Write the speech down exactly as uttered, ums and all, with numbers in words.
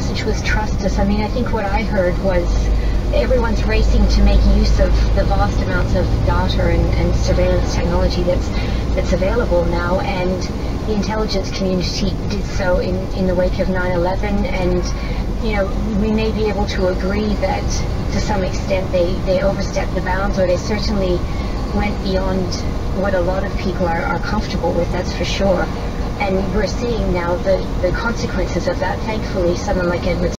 message was trust us. I mean, I think what I heard was everyone's racing to make use of the vast amounts of data and, and surveillance technology that's that's available now, and the intelligence community did so in, in the wake of nine eleven, and you know, we may be able to agree that to some extent they, they overstepped the bounds, or they certainly went beyond what a lot of people are, are comfortable with, that's for sure. And we're seeing now the, the consequences of that. Thankfully, someone like Edward